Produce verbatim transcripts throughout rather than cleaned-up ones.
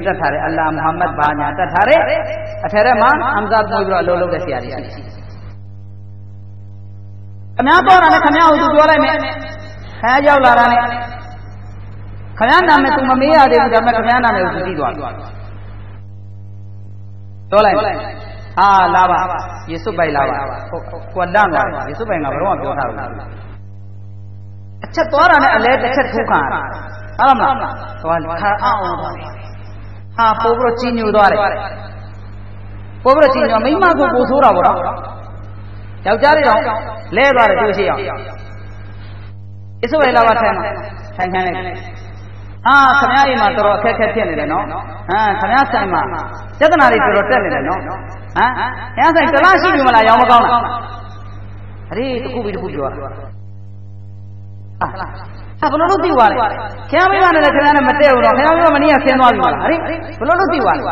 တက်ထားတယ်အလ္လာဟ်မုဟမ္မဒ်ဘာညာတက်ထားတယ်အထက်ထဲမှာဟမ်ဇာမွေးပြီးတော့အလုပ်လုပ်တဲ့ဆရာကြီးရှိတယ်ခမားပေါ်တာနဲ့ခမားကိုသူပြောလိုက်မယ်ခမားရောက်လာတာနဲ့ခမားနာမည်သူမမေးရသေးဘူးဒါပေမဲ့ခမားနာမည်ကိုသူသိသွားတယ်ပြောလိုက်ဟာလာပါယေဆုပိုင်လာပါကွာတန်းသွားတယ်ယေဆုပိုင်ကဘယ်တော့မှပြောထားဘူးအချက်သွားတာနဲ့အလဲတစ်ချက်ထိုးခံရတယ်ဟုတ်လားမလားသွားခါအောင်သွားတယ်ဟာပို့ပြီးတော့ကြီးညိုသွားတယ်ပို့ပြီးတော့ကြီးညိုမိမကိုပို့ဆိုးတာပေါ့နော်ယောက်ျားလေးတော့လဲသွားတယ်သူရှိအောင်ယေဆုပိုင်လာပါထိုင်ထိုင်ခိုင်းလိုက်ဟာခမရအိမ်မှာတော်တော်အခက်အခဲဖြစ်နေတယ်နော်ဟမ်ခမရဆိုင်မှာပြဿနာတွေတော်တော်တက်နေတယ်နော်ဟမ်ခမရဆိုင်တလားရှိပြီမလားရောင်းမကောင်းလားအရေးတစ်ခုပြီးတစ်ခုပြောတာဟာဟာဘယ်လိုလုပ်သိသွားလဲခမရမိမနဲ့လည်းခမရနဲ့မတည့်ဘူးတော့ခမရမိမမနေ့ကဆင်းသွားပြီမလားဟဲ့ဘယ်လိုလုပ်သိသွားလဲ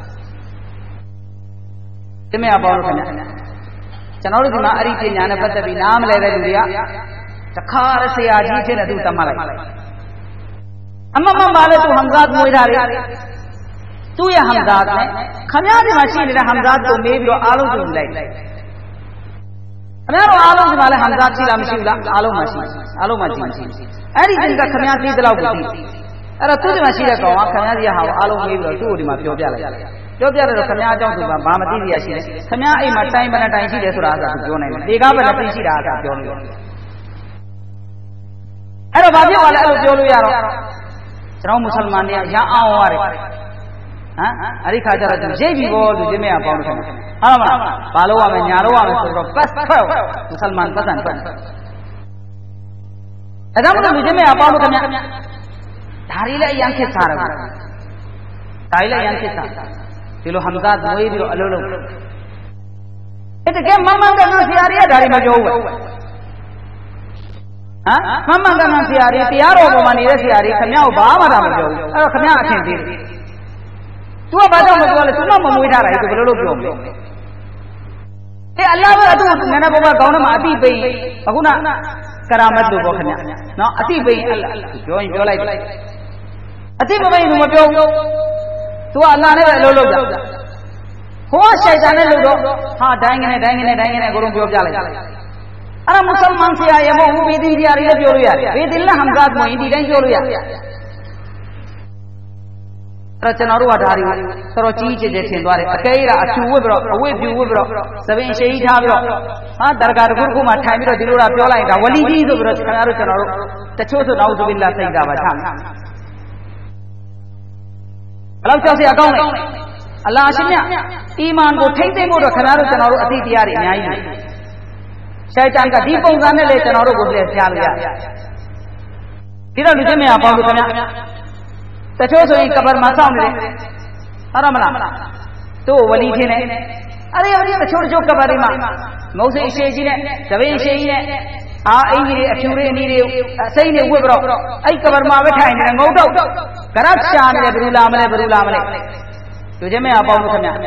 ဒီမေအပေါင်းလို့ခမရကျွန်တော်တို့ဒီမှာအဲ့ဒီပညာနဲ့ပတ်သက်ပြီးနားမလဲတဲ့လူတွေကတခါရဆရာကြီးဖြစ်နေသူတတ်မှတ်လိုက်အမမပါလေသူဟမ်ဇာတ်မွေးတာလေသူ့ရဲ့ဟမ်ဇာတ်နဲ့ခမရဒီမှာရှိနေတဲ့ဟမ်ဇာတ်ကိုမေးပြီးတော့အားလုံးပြုလိုက်ခမရတို့အားလုံးဒီမှာလည်းဟမ်ဇာတ်ရှိလားမရှိဘူးလားအားလုံးမရှိအားလုံးမရှိအဲ့ဒီတင်ကခမရသိတဲ့လောက်ကိုသိအဲ့တော့သူ့ဒီမှာရှိတဲ့ကောင်ကခမရကြီးဟာအားလုံးမေးပြီးတော့သူ့ကိုဒီမှာပြောပြလိုက်ပြောပြတယ်တော့ခမရအကြောင်းသူကဘာမသိရရှိတယ်ခမရအိမ်မှာတိုင်ပန်တိုင်ရှိတယ်ဆိုတာကသူပြောနိုင်တယ်ဒီကားပဲလည်းသိရှိတာကပြောလို့အဲ့တော့ဘာဖြစ်သွားလဲအဲ့လိုပြောလို့ရတော့ကျွန်တော်မွတ်စလမန်တွေကရအောင်ရတယ်ဟမ်အဲ့ဒီခါကျတော့ရိပ်ပြီဘောလူချင်းမရပေါင်းလို့ခင်ဗျဟုတ်လားမလားဘာလို့ရမလဲညာလို့ရမယ်ဆိုတော့ပတ်ထွက်မွတ်စလမန်ပတ်စံထွက်အဲ့ဒါမှမဟုတ်လူချင်းမရပေါင်းလို့ခင်ဗျဒါရီလည်းအရန်ခစ်စားတယ်ဒါရီလည်းအရန်ခစ်စားဒီလိုဟမ်ဇာတ်မွေးပြီးတော့အလုပ်လုပ်အဲ့တကယ်မမှန်ကန်ဆရာကြီးကဒါရီမပြောဘူးပဲဟမ်မမှန်ကန်ဆရာကြီးတရားတော်ပေါ်မှာနေတဲ့ဆရာကြီးခမရကိုဘာမှမပြောဘူးအဲ့တော့ခမရအထင်သေးတယ်သူကဘာကြောင့်မပြောလဲသူကမမွေးထားတာသူဘယ်လိုလုပ်ပြောမလဲအဲအလ္လာဟ်ကသူ့နန္ဒဘောကကောင်းတယ်မှာအတိပိန်အခုနကရာမတ်လို့ပြောခမရနော်အတိပိန်အလ္လာဟ်ပြောရင်ပြောလိုက်အတိပိန်သူမပြောဘူးသူကအလ္လာဟ်နဲ့ပဲအလုပ်လုပ်တာဟိုကရှိုက်တာနဲ့လုပ်တော့ဟာဒိုင်းကနေဒိုင်းကနေဒိုင်းကနေအကုန်လုံးပြောပြလိုက်အဲ့ဒါမွတ်စလမန်ဆရာရဲ့မဟုတ်ဘူးဘေဒီရီယာတွေလည်းပြောလို့ရတယ်ဘေဒီလဟမ်ဇာတ်မွေးဒီတိုင်းပြောလို့ရတယ်အဲ့တော့ကျွန်တော်တို့ကဒါတွေတော်တော်ကြီးကြီးကျယ်ကျယ်ထင်သွားတယ်အကဲရာအဖြူဝတ်ပြီးတော့အဝတ်ဖြူဝတ်ပြီးတော့သပင်ရှည်ထားပြီးတော့ဟာတရကာတခုခုမှထိုင်ပြီးတော့ဒီလိုလားပြောလိုက်တာဝလီကြီးဆိုပြီးတော့ခင်ဗျားတို့ကျွန်တော်တို့တချို့ဆိုတော့သူဘိလာစိတ်တာပါထားမယ်ဘယ်လောက်ကြောက်စရာကောင်းလဲအလ္လာဟ်ရှင်မြတ်အီမန်ကိုထိမ့်သိမ့်ဖို့တော့ခင်ဗျားတို့ကျွန်တော်တို့အသိတရားတွေအများကြီးရှိုက်တန်ကဒီပုံစံနဲ့လေကျွန်တော်တို့ကိုလည်းကြားလို့ရဒီတော့လူချင်းမရပေါင်းလို့ခင်ဗျတချို့ဆိုရင်ကဘာမှာစောင့်နေတယ်ဟုတ်တယ်မလားသူ့ဝလီထင်းနေအဲ့ဒီတချို့တချို့ကဘာတွေမှာမုတ်စိတ်အရှိကြီးနဲ့တပင်းအရှိကြီးနဲ့အာအင်ကြီးတွေအဖြူတွေအနီတွေအစိမ့်တွေဝတ်ပြီးတော့အဲ့ကဘာမှာပဲထိုင်နေတယ်ငုံတော့ဂရတ်ရှာနေတယ်ဘယ်လိုလာမလဲဘယ်လိုလာမလဲလူချင်းမရပေါင်းလို့ခင်ဗျနော်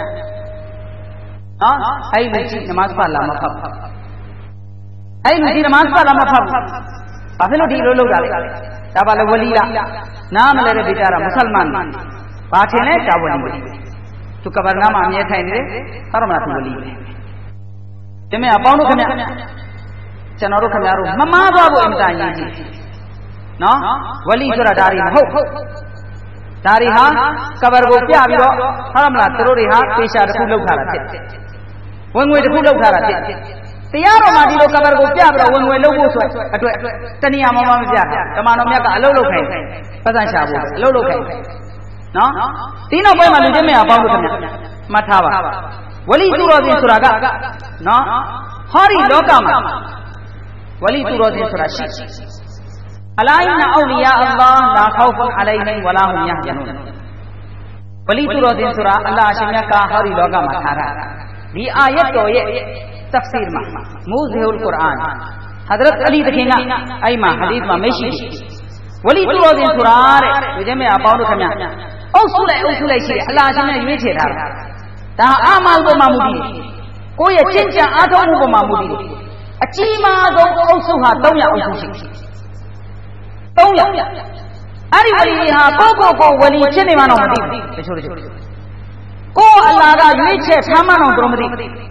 အဲ့ဒီကြီးနမတ်ဖတ်လာမဖတ်အဲ့လူကြီးနမတ်ဖတ်လာမဖတ်ဘူးဘာဖြစ်လို့ဒီလိုလုပ်တာလဲဒါပါလေဝလီလားနားမလဲတဲ့ဗိတာရာမွတ်စလမန်ဘာထင်လဲဒါဝလီသူကဘာနာမှာအမြဲထိုင်နေတယ်ဟာရမလားသူဝလီဒီမဲ့အပေါင်းတို့ခင်ဗျကျွန်တော်တို့ခင်ဗျားတို့မမားသွားဖို့အင်မတန်ရည်ကြီးနော်ဝလီဆိုတာဒါတွေမဟုတ်ဒါတွေဟာကဘာကိုပြပြီးတော့ဟာရမလားသူတို့တွေဟာပေရှာတစ်ခုလောက်ထားတာဖြစ်ဝင်ငွေတစ်ခုလောက်ထားတာဖြစ်တရားတော်မှာဒီလိုကဘာကိုပြပြီးတော့ဝင်ငွေလုပ်ဖို့ဆိုအတွက်တဏှာမမမပြဓမ္မတော်မြတ်ကအလုပ်လုပ်ခိုင်းပတ်စံရှာဖို့အလုပ်လုပ်ခိုင်းနော်ဒီနောက်ပိုင်းမှာလူချင်းမရပေါင်းလို့ခင်ဗျမှတ်ထားပါဝလီသူတော်စင်ဆိုတာကနော်ဟောဒီလောကမှာဝလီသူတော်စင်ဆိုတာရှိအလာအင်နာအောလီယာအလ္လာဟ်လာခေါဖ်အလိုင်ဟိဝလာဟွမ်ယဟ်ယနူန်ဝလီသူတော်စင်ဆိုတာအလ္လာဟ်ရှင်မြတ်ကဟောဒီလောကမှာထားတာဒီအာယတ်တော်ရဲ့तफसीर में मुज़हिउल कुरान हजरत अली तकिन आई मा हदीस में मेशी वली तुरोदिन सुरारे तुझे में आपाओ लो खम्या औसुले औसुले छी अल्लाह ने युए छे था ता आमाल बो मामूदी कोई चिंचा आठो मु बो मामूदी अची मा दो औसु हा तौया औसु छी तौया Ari wali ha ko ko ko wali chin ne ma no mati te chho chho ko Allah ka yui che thama no tro mati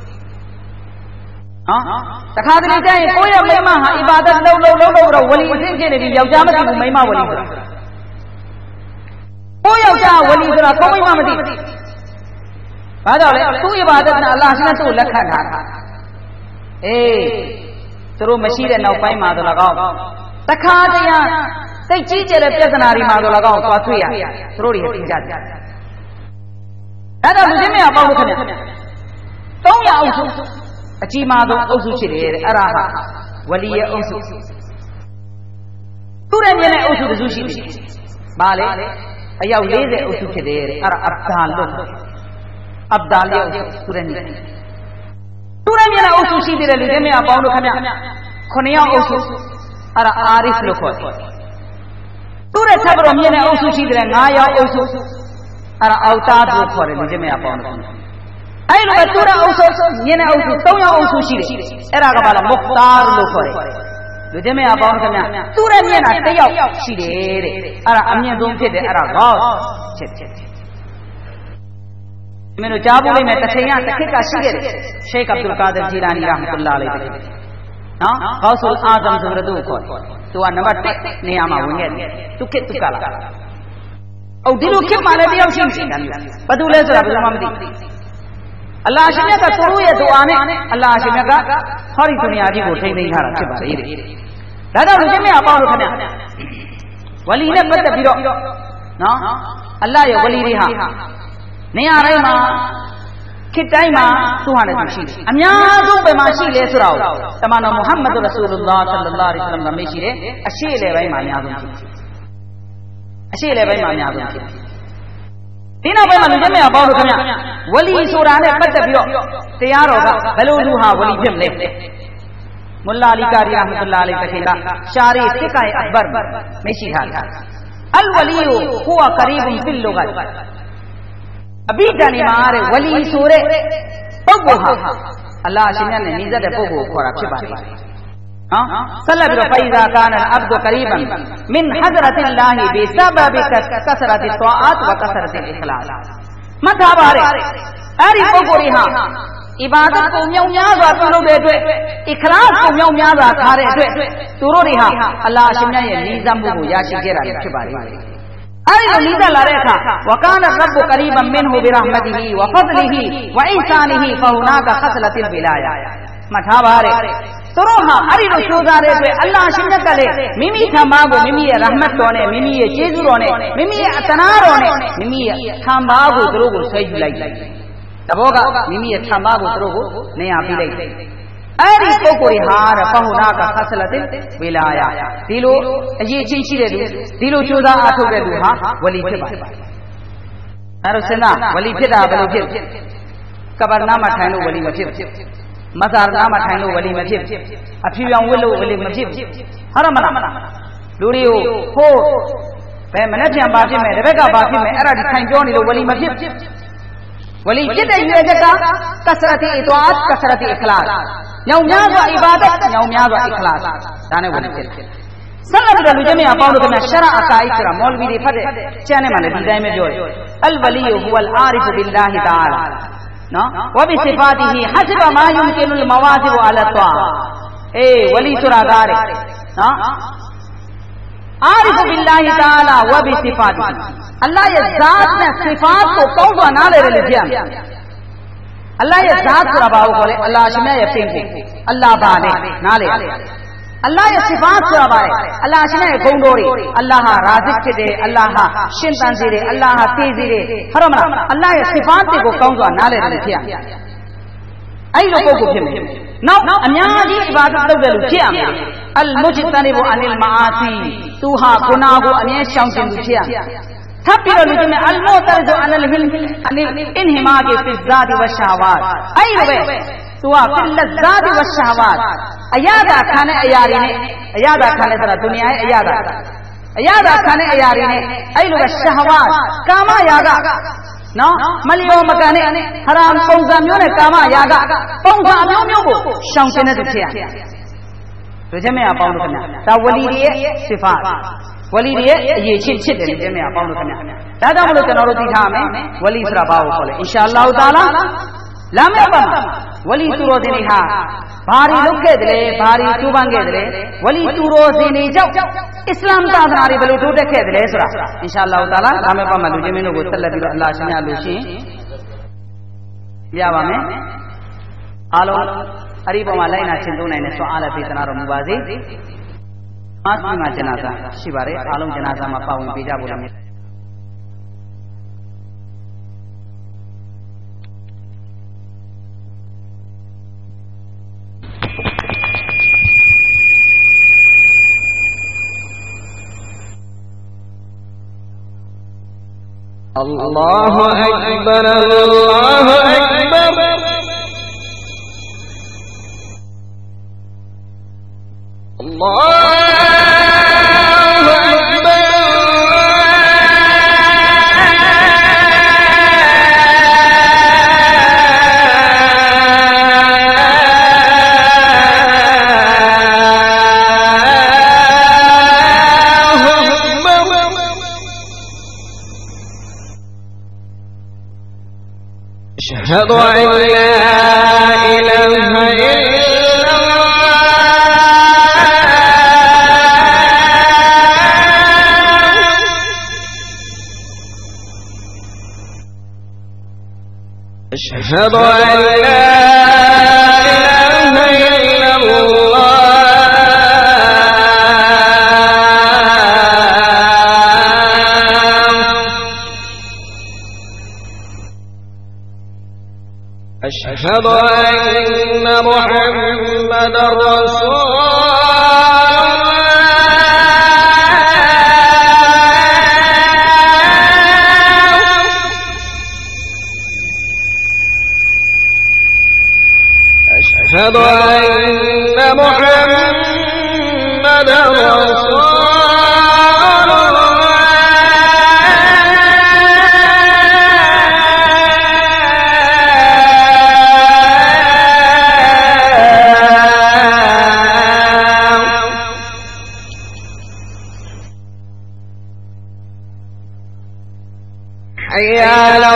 ha takha tali tai ko ya mai ma ha ibadat law law law law ro wali sin chin ne di yaw ja mati bu mai ma wali so ko yaw ja wali so ko mai ma mati ba do le tu ibadat na Allah sin tu lak khan tha eh tu ro mashi de naw pai ma do la kaw takha tayaသိကြီးကျယ်တဲ့ပြဿနာတွေမှာတော့၎င်းသွားတွေ့ရတယ်သူတို့တွေသင်ကြတယ်ဒါကြောင့်လူချင်းမရပေါ့လို့ခင်ဗျသုံးရအုပ်စုအကြီးမားဆုံးအုပ်စုဖြစ်တယ်တဲ့အဲ့ဒါဟာဝလီရဲ့အုပ်စုသူ့ရဲ့မြင်တဲ့အုပ်စုတစ်စုရှိတယ်ဘာလဲအယောက်၄၀အုပ်စုဖြစ်တယ်တဲ့အဲ့ဒါအဘဒါလို့အဘဒါလေးအုပ်စုသူ့ရဲ့မြင်သူ့ရဲ့မြင်တဲ့အုပ်စုရှိတယ်လူချင်းမရပေါ့လို့ခင်ဗျခုနှစ်ယောက်အုပ်စုအဲ့ဒါအာရိဖ်လို့ခေါ်တယ်သူ့ရဲ့ထပ်ပြီးတော့မြင်တဲ့အုပ်စုရှိတဲ့ငါးယောက်အုပ်စုအဲ့ဒါအောက်သားလို့ခေါ်တယ်လူချင်းမရပေါ့လို့အဲ့လိုပဲသူ့ရဲ့အုပ်စုမြင်တဲ့အုပ်စုသုံးယောက်အုပ်စုရှိတယ်အဲ့ဒါကဘာလဲမုခ်တာလို့ခေါ်တယ်လူချင်းမရပေါ့ခင်ဗျသူ့ရဲ့မြင်တာတစ်ယောက်ရှိတယ်တဲ့အဲ့ဒါအမြင့်ဆုံးဖြစ်တယ်အဲ့ဒါကောချက်ချက်မင်းတို့ကြားဖို့လိမ့်မယ်တစ်ချိန်ကတစ်ခေတ်ကရှိခဲ့တယ်ရှိခ်အဗ်ဒူလ်ကာဒ်ဂျီလာနီရာဟ်မတ်တူလာအလိုင်နော်ဂေါဆုလ်အာဇမ်ဆိုတဲ့သူကိုခေါ်တယ်သူကနံပါတ်တစ်နေရာမှာဝင်ခဲ့တယ်သူခေတ်သူကလာအော်ဒီလိုခေတ်မှာလည်းတယောက်ရှိရှိတယ်ဘယ်သူလဲဆိုတာဘယ်မှမသိအလ္လာဟ်ရှင်မြတ်ကသူတို့ရဲ့ဒူအာနဲ့အလ္လာဟ်ရှင်မြတ်ကဟောဒီဒုနီယာကြီးကိုထိမ့်သိမ်းထားတာဖြစ်ပါလေတဲ့ဒါကြောင့်လူချင်းမရပေါ့လို့ခင်ဗျဝလီနဲ့ပတ်သက်ပြီးတော့နော်အလ္လာဟ်ရဲ့ဝလီတွေဟာနေရာတိုင်းမှာခေတ်တိုင်းမှာသူဟာနဲ့သူရှိတယ်အများဆုံးပဲမှာရှိလဲဆိုတာကိုတမန်တော်မုဟမ္မဒ်ရဆူလုလ္လာဟ်ဆလ္လာလ္လာဟ်အလိုင်းဝါဆလမ်ကမေ့ရှိတယ်အရှိလေပိုင်းမှာအများဆုံးဖြစ်အရှိလေပိုင်းမှာအများဆုံးဖြစ်ဒီနောက်ပိုင်းမှာလူချင်းမရပေါ့လို့ခင်ဗျဝလီဆိုတာနဲ့ပတ်သက်ပြီးတော့တရားတော်ကဘယ်လိုလူဟာဝလီဖြစ်မလဲမုလာလီကာရီရာဟ်မတ်တူလာအလိုင်တခင်ကရှာရီစစ်ကိုင်အဘတ်မေ့ရှိထားတယ်အလ်ဝလီဟူဝကရီဘ်ဖီလ်လူဂတ်အဘိဓာန်မှာတဲ့ဝလီဆိုတဲ့ပုဂ္ဂိုလ်ဟာအလ္လာဟ်ရှင်မြတ်နဲ့နှီးစပ်တဲ့ပုဂ္ဂိုလ်ကိုခေါ်တာဖြစ်ပါတယ်နော်ဆက်လက်ပြီးတော့ဖိုင်ဇာကာနအဘ်ဒူကရီဘန်မင်ဟဇရတ်အလ္လာဟီဘီဆဘဘီကကဆရတ်တ်ဝါအတ်ဝကဆရတ်အခလာမှတ်ထားပါတဲ့အဲ့ဒီပုဂ္ဂိုလ်တွေဟာအီဘာဒတ်ကိုမြောက်များစွာပြုလုပ်တဲ့အတွက်အခလာကိုမြောက်များစွာထားတဲ့အတွက်သူတို့တွေဟာအလ္လာဟ်ရှင်မြတ်ရဲ့နှီးစပ်မှုကိုရရှိခဲ့တာဖြစ်ပါတယ်အဲ့ဒီလိုနီးစပ်လာတဲ့အခါဝကာနရဘ်ဘူကရီဘန်မင်ဟူဘီရဟ်မတ်တီဟီဝဖဒလီဟီဝအီဆာနီဟီဖဟူနာကခဆလတ်အလ်ဝီလာယာမှတ်ထားပါတဲ့သူတို့ဟာအဲ့ဒီလိုကြိုးစားတဲ့အတွက်အလ္လာဟ်ရှင်မြတ်ကလည်းမိမိထံမှာကိုမိမိရဲ့ရဟမတ်တော်နဲ့မိမိရဲ့ကျေးဇူးတော်နဲ့မိမိရဲ့အတနာတော်နဲ့မိမိရဲ့ထံမှာကိုသူတို့ကိုဆွဲယူလိုက်တယ်တဘောကမိမိရဲ့ထံမှာကိုသူတို့ကိုနေရာပေးလိုက်တယ်အဲ့ဒီပုဂ္ဂိုလ်ဟာတဲ့ဖဟူနာကခဆလတ်အလ်ဝီလာယာဒီလိုအရေးချင်းရှိတဲ့လူဒီလိုကြိုးစားအားထုတ်တဲ့လူဟာဝလီဖြစ်ပါတယ်အဲ့တော့စဉ်းစားဝလီဖြစ်တာဘယ်လိုဖြစ်ကဘာနာမှာထိုင်လို့ဝလီမဖြစ်မဇာနာမှာထိုင်လို့ဝလီမဖြစ်အဖြူရောင်ဝတ်လို့ဝလီမဖြစ်ဟုတ်တယ်မလားလူတွေကိုဟိုးဘယ်မနဲ့ပြန်ပါဖြစ်မယ်တပည့်ကပါဖြစ်မယ်အဲ့ဒါဒီထိုင်ပြောနေလို့ဝလီမဖြစ်ဝလီဖြစ်တဲ့ရွေချက်ကကဆရတ်အီတွာတ်ကဆရတ်အခလာညောင်များစွာအီဘာဒတ်ညောင်များစွာအခလာဒါနဲ့ဝလီဖြစ်တယ်ဆက်လက်ပြီးတော့လူချင်းမရပေါင်းလို့ခင်ဗျရှာရအကာအိဆိုတာမော်လဗီတွေဖတ်တဲ့ကျမ်းထဲမှာလည်းဒီတိုင်းပဲပြောတယ်အလ်ဝလီဟူဝလ်အာရိဖ်ဘီလာဟီတာအာလာနော်ဝဘီဆီဖာတီဟီဟဂျ်ဘမာယုမ်ကီနုလ်မဝါဇီဘ်အလတ်တွာအေးဝလီဆိုတာကားတယ်နော်အာရိဖ်ဘီလာဟီတာအာလာဝဘီဆီဖာတီအလ္လာဟ်ရဲ့ဇာတ်နဲ့ဆီဖာတ်ကိုကောင်းစွာနားလည်တယ်လို့ပြောရမယ်အလ္လာဟ်ရဲ့ဇာတ်ဆိုတာဘာကိုခေါ်လဲအလ္လာဟ်ရှင်မြတ်ရဲ့ပင်ပင်အလ္လာဟ်ဘာလဲနားလည်အလ္လာဟ်ရဲ့ဆီဖာတ်ဆိုတာဘာလဲအလ္လာဟ်ရှင်ရဲ့ဂုဏ်တော်တွေအလ္လာဟ်ဟာရာဇစ်ဖြစ်တယ်အလ္လာဟ်ဟာရှင်သန်စေတယ်အလ္လာဟ်ဟာသိစေတယ်ဟုတ်တယ်မလားအလ္လာဟ်ရဲ့ဆီဖာတ်တွေကိုကောင်းစွာနားလည်တယ်လို့ဖြစ်ရမယ်အဲ့လိုပုဂ္ဂိုလ်ဖြစ်မယ်နောက်အများကြီးအဘာဒတ်လုပ်တယ်လို့ဖြစ်ရမယ်အလ်မုဂျ်တနီဘူအနီလ်မာအာစီသူဟာဂုဏကိုအမြဲရှောင်ကျင်သူဖြစ်ရမယ်ထပ်ပြီးတော့လူချင်းအလ်မိုတာဇူအလလ်ဟိလ်အနီအင်ဟီမာကီဖီဇာဒီဝရှာဝတ်အဲ့လိုပဲသူကဖီလဇာဒီဝရှာဝတ်အရသာခံတဲ့အရာတွေနဲ့အရသာခံတဲ့ဆိုတာဒုနီယာရဲ့အရသာအရသာခံတဲ့အရာတွေနဲ့အဲ့လိုပဲရှာဝတ်ကာမယာကနော်မလျော်မကန်တဲ့ဟရာမ်ပုံစံမျိုးနဲ့ကာမယာကပုံစံအမျိုးမျိုးကိုရှောင်ကျင်တဲ့သူဖြစ်ရတယ်လူချင်းမရပေါင်းလို့ခင်ဗျာဒါဝလီတွေရဲ့စိဖတ်ဝလီတွေရဲ့အရေးချင်းချစ်တယ်တဲ့မြတ်အပေါင်းတို့ခင်ဗျာဒါကြောင့်မလို့ကျွန်တော်တို့သိထားမယ်ဝလီဆိုတာဘာကိုခေါ်လဲအင်ရှာအလ္လာဟ်တာလာလာမယ့်ပတ်မှာဝလီသူတော်စင်တွေဟာဘာတွေလုပ်ခဲ့တယ်လဲဘာတွေကျိုးပန်းခဲ့တယ်လဲဝလီသူတော်စင်တွေကြောင့်အစ္စလာမ်သာသနာတွေဘယ်လိုတိုးတက်ခဲ့တယ်လဲဆိုတာအင်ရှာအလ္လာဟ်တာလာလာမယ့်ပတ်မှာလူချင်းမင်းတို့ကိုဆက်လက်ပြီးတော့အလ္လာဟ်ရှင်ရလို့ရှိရင်ပြပါမယ်အားလုံးအဲ့ဒီပုံမှာလိုက်နာရှင်းသုံးနိုင်တဲ့ဆွမ်းအားและပေးသနာတော်မူပါစေ။အားလုံးမှာဂျနာဇာရှိပါတယ်အားလုံးဂျနာဇာမှာပါဝင်ပေးကြဖို့လည်း الله أكبر الله أكبر الله أشهد أن لا إله إلا الله أشهد أن لا إله إلا الله أشهد أن محمدا رسول أشهد أن محمدا رسول حي على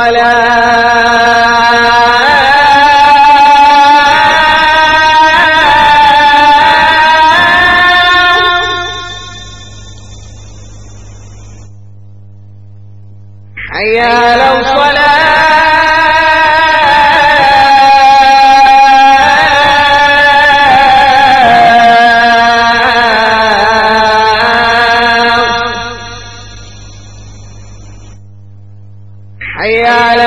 الصلاة حي على الصلاة حي على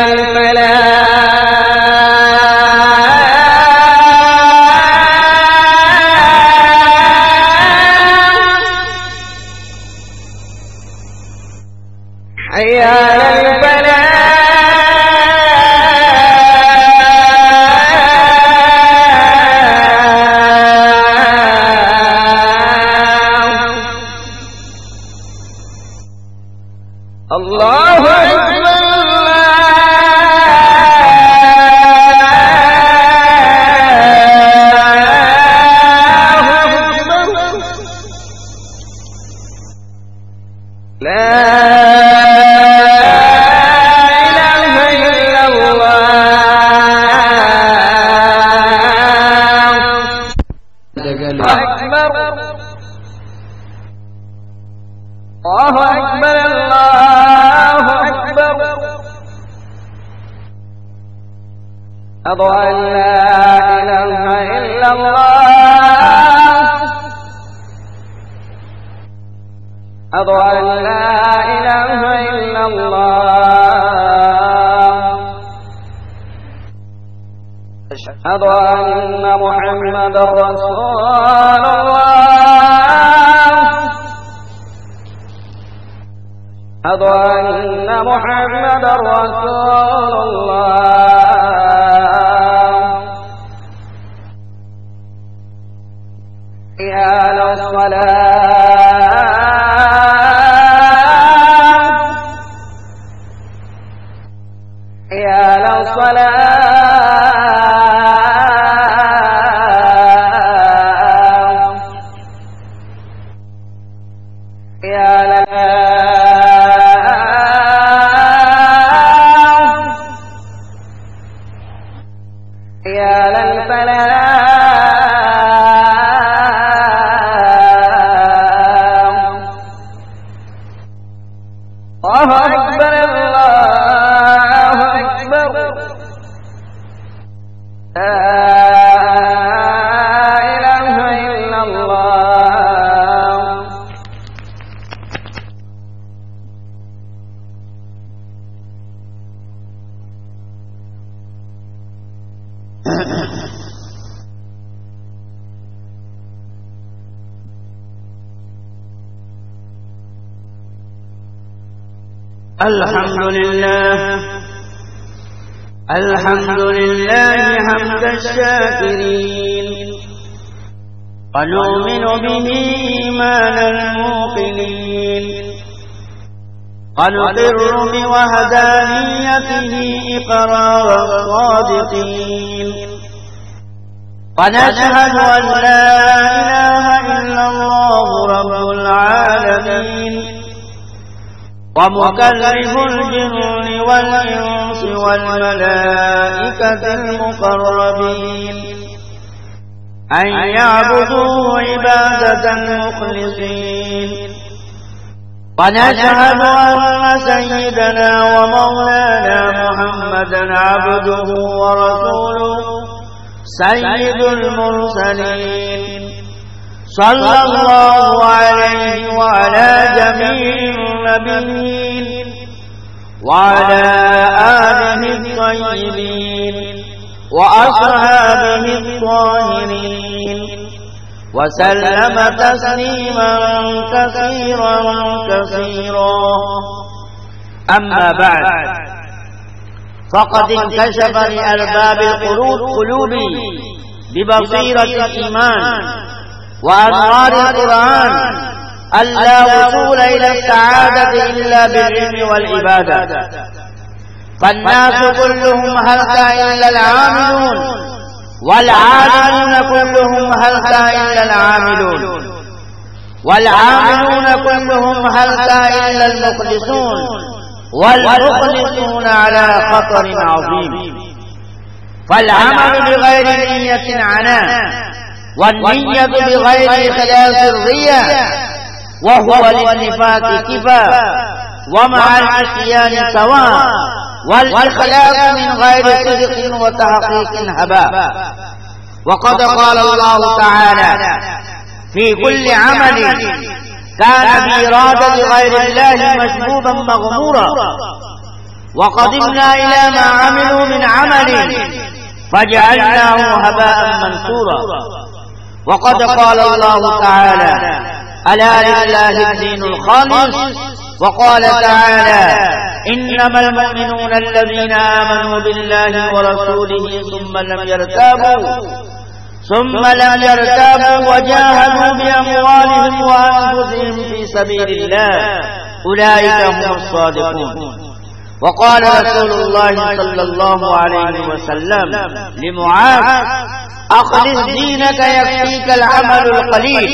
الفلاح حي على الفلاح الله أكبر لا إله إلا الله أكبر الله أكبر الله أكبر أشهد أن لا إله إلا الله أشهد أن لا إله إلا الله أشهد أن محمدا رسول الله أشهد أن محمدا رسول الله حي على الصلاة حي على الصلاة حي الله أكبر الله أكبر لا إله إلا الله. الحمد لله الحمد لله حمد الشاكرين ونؤمن به إيمان الموقنين ونقر بوحدانيته إقرار الصادقين ونشهد أن لا إله إلا الله رب العالمين ومكلف الجن والإنس والملائكة المقربين أن يعبدوه عبادة المخلصين. ونشهد أن سيدنا ومولانا محمدا عبده ورسوله سيد المرسلين صلى الله عليه وعلى جميع النبيين وعلى آله الطيبين وأصحابه الطاهرين وسلم تسليما كثيرا كثيرا. أما بعد، فقد انكشف لأرباب القلوب ببصيرة الإيمان وأنوار القرآن أن لا وصول إلى السعادة إلا بالعلم والعبادة، فالناس كلهم هلك إلا العاملون، والعالمون كلهم هلك إلا العاملون، والعاملون كلهم هلك إلا المخلصون، والمخلصون على خطر عظيم. فالعمل بغير نية عناء، والنية بغير إخلاص الرياء، وهو للنفاق كفاء، ومع العصيان سواء، والإخلاص من غير صدق وتحقيق هباء. وقد قال الله تعالى في كل عمل كان بإرادة غير الله مشبوبا مغمورا، وقدمنا إلى ما عملوا من عمل فجعلناه هباء منثورا. وقد قال الله تعالى ألا لله الدين الخالص. وقال تعالى إنما المؤمنون الذين آمنوا بالله ورسوله ثم لم يرتابوا ثم لم يرتابوا وجاهدوا بأموالهم وأنفسهم في سبيل الله أولئك هم الصادقون. وقال رسول الله صلى الله عليه وسلم لمعاذ أخلص دينك يكفيك العمل القليل.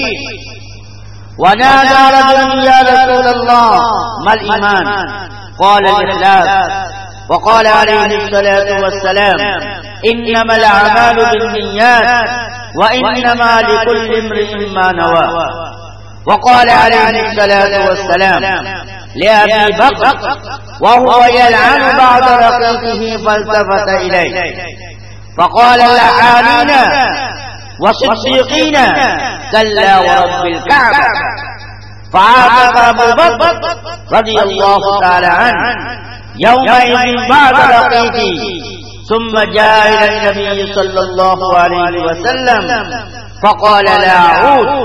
ونادى رجل يا رسول الله ما الإيمان؟ قال الإخلاص. وقال عليه الصلاة والسلام إنما الأعمال بالنيات وإنما لكل امرئ ما نوى. وقال عليه الصلاة والسلام لأبي بكر وهو يلعن بعض رقيقه فالتفت إليه فقال لعانين وصديقين كلا ورب الكعبة. فعاتق أبو بكر رضي الله تعالى عنه يومئذ بعد رقيقه، ثم جاء إلى النبي صلى الله عليه وسلم فقال لا أعود.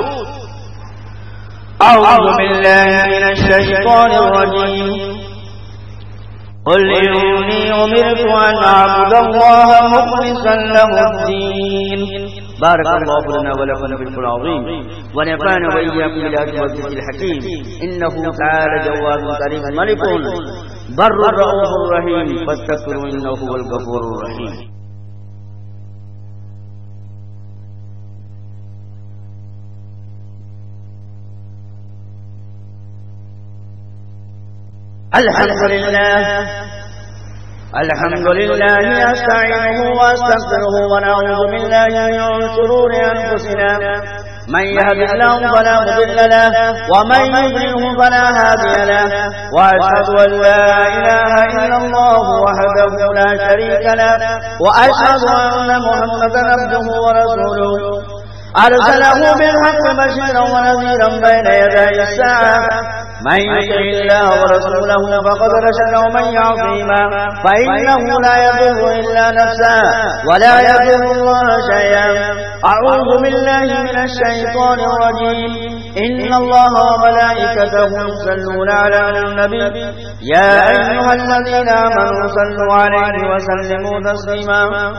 أعوذ بالله من الشيطان الرجيم. قل إني أمرت أن أعبد الله مخلصا له الدين. بارك الله لنا ولكم في القرآن العظيم، ونفعنا وإياكم بالآيات والذكر الحكيم. إنه تعالى جواد كريم ملك بر رؤوف رحيم، فاستغفروا إنه هو الغفور الرحيم. الحمد لله الحمد لله أستعينه وأستغفره ونعوذ بالله من شرور أنفسنا من يهد الله فلا مضل له ومن يضلله فلا هادي له وأشهد أن لا إله إلا الله وحده لا شريك له وأشهد أن محمدا عبده ورسوله أرسله بالحق بشيرا ونذيرا بين يدي الساعة من يطع الله ورسوله فقد رشد ومن يعصيما فإنه لا يضر إلا نفسه ولا يضر الله شيئا. أعوذ بالله من الشيطان الرجيم. إن الله وملائكته يصلون على النبي يا أيها الذين آمنوا صلوا عليه وسلموا تسليما.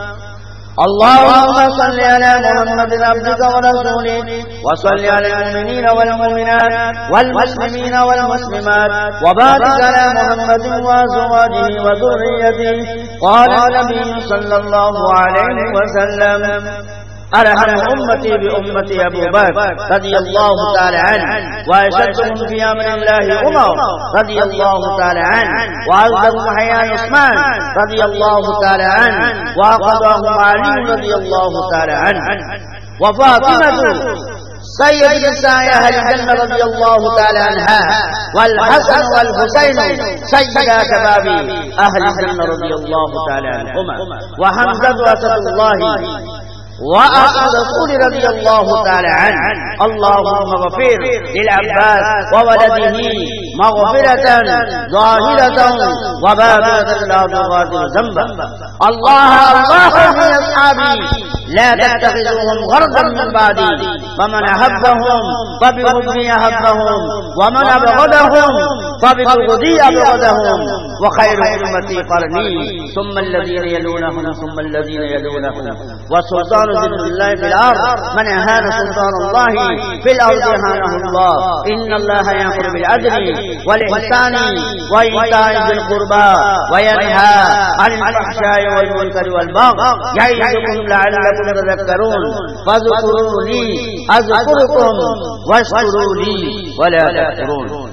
اللهم صل على محمد عبدك ورسولك وصل على المؤمنين والمؤمنات والمسلمين والمسلمات وبارك على محمد وأزواجه وذريته. قال النبي صلى الله عليه وسلم أرحم أمتي بأمتي أبو بكر رضي الله تعالى عنه وأشدهم في أمر الله عمر رضي الله تعالى عنه وأعظمهم حياء عثمان رضي الله تعالى عنه وأقضاهم علي رضي الله تعالى عنه وفاطمة سيد نساء أهل الجنة رضي الله تعالى عنها والحسن والحسين سيدا شباب أهل الجنة رضي الله تعالى عنهما وحمزة أسد الله وأسد رسول رضي الله تعالى عنه. اللهم اغفر للعباس وولده مغفرة ظاهرة وباطنة لا تغادر ذنبا. الله الله في أصحابي لا تتخذوهم غرضا من بعدي فمن أحبهم فبحبي أحبهم ومن أبغضهم فببغضي أبغضهم وخير أمتي قرني ثم الذين يلونهم ثم الذين يلونهم والسلطان ذل الله في الأرض من أهان سلطان الله في الأرض أهانه الله. إن الله يأمر بالعدل والإحسان وإيتاء ذي القربى وينهى عن الفحشاء والمنكر والبغي يعظكم لعلكم تذكرون. فاذكروني أذكركم واشكروا لي ولا تكفرون.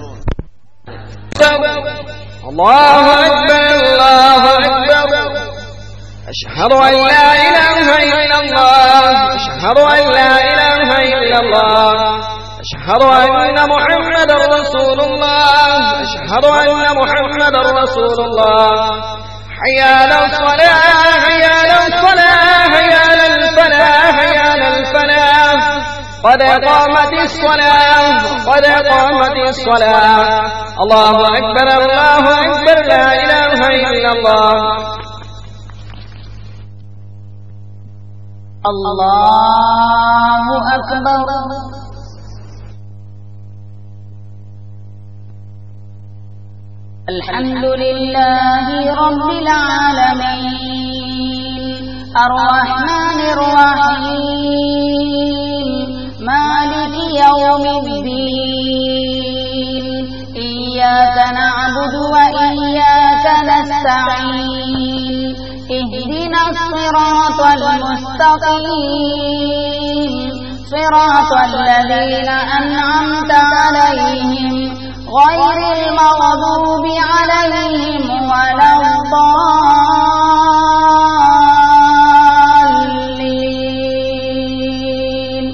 الله أكبر الله أكبر. أشهد أن لا إله إلا الله أشهد أن لا إله إلا الله أشهد أن محمدا رسول الله أشهد أن محمدا رسول الله. حي على الصلاة حي على الصلاة حي على الفلاح حي على الفلاح. قد قامت الصلاة قد قامت الصلاة. الله أكبر الله أكبر لا إله إلا الله. الله أكبر. الحمد لله رب العالمين الرحمن الرحيم مالك يوم الدين. إياك نعبد وإياك نستعين. اهدنا الصراط المستقيم صراط الذين أنعمت عليهم غير المغضوب عليهم ولا الضالين.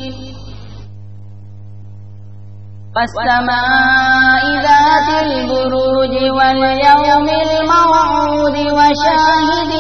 والسماء ذات البروج واليوم الموعود وشاهد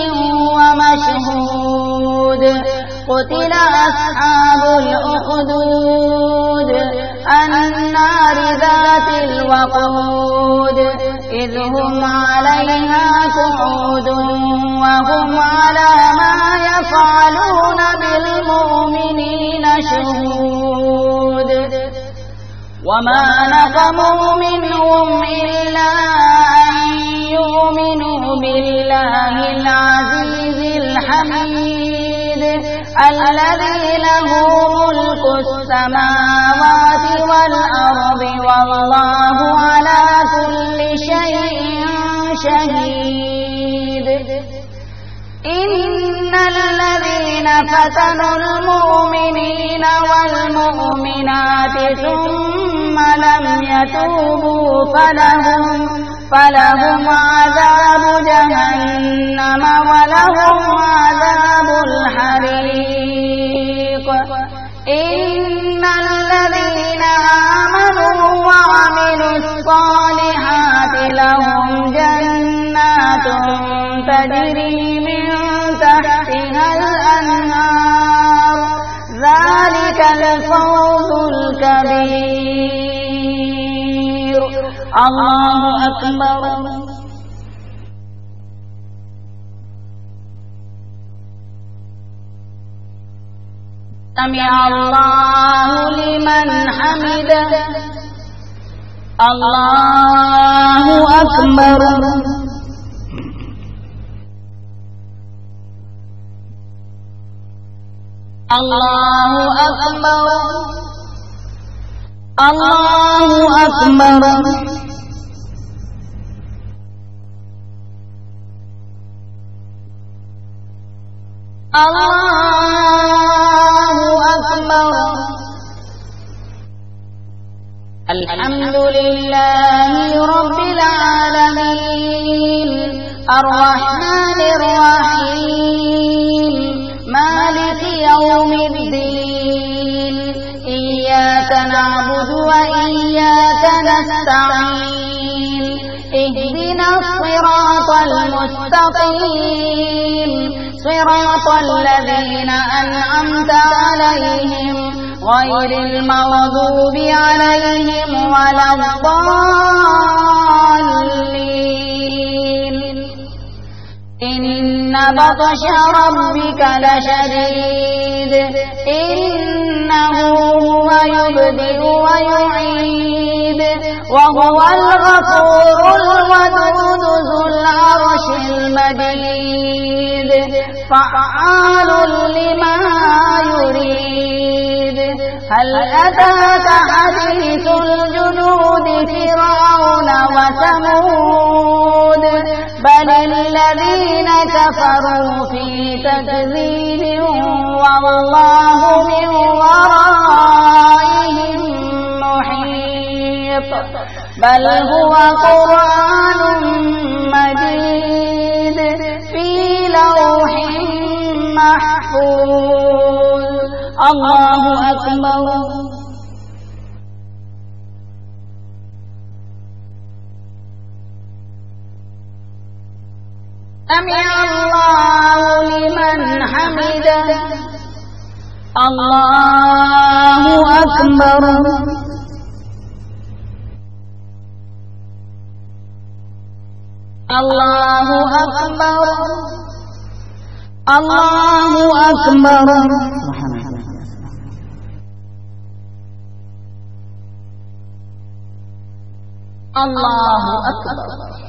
ومشهود. قتل أصحاب الأخدود النار ذات الوقود إذ هم عليها قعود وهم على ما يفعلون بالمؤمنين شهود. وما نقموا منهم إلا أن يؤمنوا بالله العزيز الحميد الذي له ملك السماوات والأرض والله على كل شيء شهيد. إن الذين فتنوا المؤمنين والمؤمنات ثم لم يتوبوا فلهم فلهم عذاب جهنم ولهم عذاب الحريق. إن لهم جنات تجري من تحتها الأنهار ذلك الفوز الكبير. الله أكبر. سمع الله لمن حمده. الله أكبر. الله أكبر. الله أكبر. الله أكبر. الحمد لله رب العالمين الرحمن الرحيم مالك يوم الدين إياك نعبد وإياك نستعين اهدنا الصراط المستقيم صراط الذين أنعمت عليهم غير المغضوب عليهم ولا الضالين. إن بطش ربك لشديد إنه هو يبدئ ويعيد وهو الغفور الودود ذو العرش المجيد فعال لما يريد. هل أتاك حديث الجنود فرعون وثمود بل الذين كفروا في تكذيب والله من ورائهم محيط. بل هو قرآن مجيد في لوح محفوظ. الله أكبر. سمع الله لمن حمده. الله أكبر. الله أكبر. الله أكبر. الله أكبر.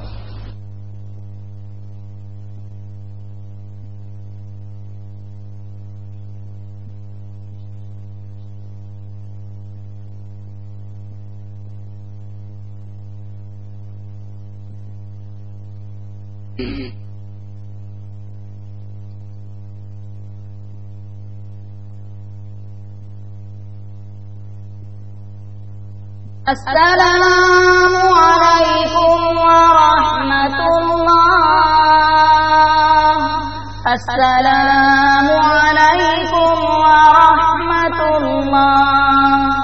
السلام عليكم ورحمة الله. السلام عليكم ورحمة الله.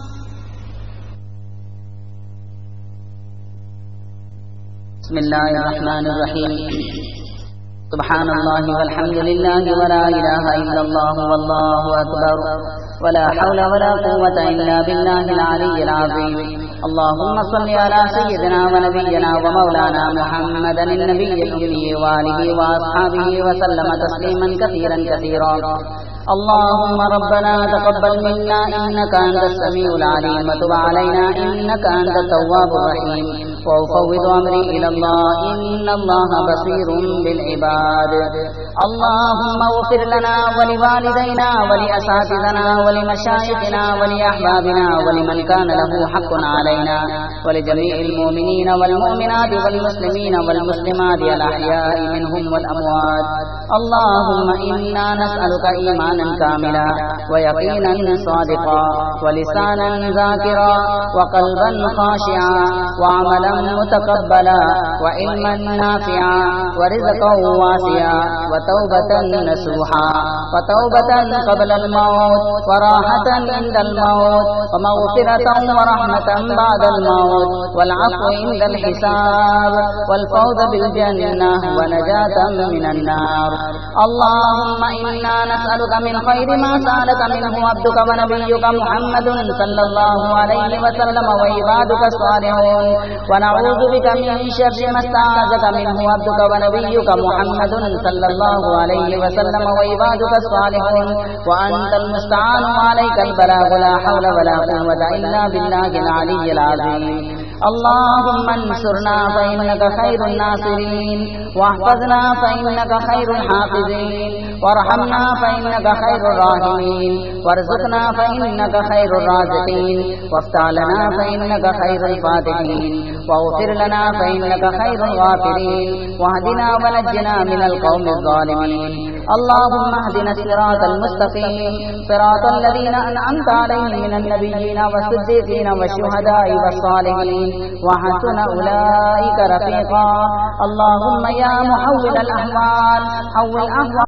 بسم الله الرحمن الرحيم. سبحان الله والحمد لله ولا إله إلا الله والله أكبر ولا حول ولا قوة إلا بالله العلي العظيم. اللهم صل على سيدنا ونبينا ومولانا محمد النبي الأمي وآله وأصحابه وسلم تسليما كثيرا كثيرا. اللهم ربنا تقبل منا إنك أنت السميع العليم وتب علينا إنك أنت التواب الرحيم. وأفوض أمري إلى الله إن الله بصير بالعباد. اللهم اغفر لنا ولوالدينا ولأساتذتنا ولمشايخنا ولأحبابنا ولمن كان له حق علينا ولجميع المؤمنين والمؤمنات والمسلمين والمسلمات الأحياء منهم والأموات. اللهم إنا نسألك إيمانا كاملا ويقينا صادقا ولسانا ذاكرا وقلبا خاشعا وعملا متقبلا وعلما نافعا ورزقا واسعا وتوبة نصوحا وتوبة قبل الموت وراحة عند الموت ومغفرة ورحمة بعد الموت والعفو عند الحساب والفوز بالجنة ونجاة من النار. اللهم إنا نسألك من خير ما سألك منه عبدك ونبيك محمد صلى الله عليه وسلم وعبادك الصالحون ونعوذ بك من شر ما استعاذك منه عبدك ونبيك محمد صلى الله عليه وسلم وعبادك الصالحون وأنت المستعان وعليك البلاغ لا حول ولا قوة إلا بالله العلي العظيم. اللهم انصرنا فإنك خير الناصرين واحفظنا فإنك خير الحافظين وارحمنا فإنك خير الراحمين وارزقنا فإنك خير الرازقين وافتح لنا فإنك خير الفاتحين واغفر لنا فإنك خير الغافرين واهدنا ونجنا من القوم الظالمين. اللهم اهدنا الصراط المستقيم صراط الذين أنعمت عليهم من النبيين والصديقين والشهداء والصالحين وحسن أولئك رفيقا. اللهم يا محول الأحوال حول أحوال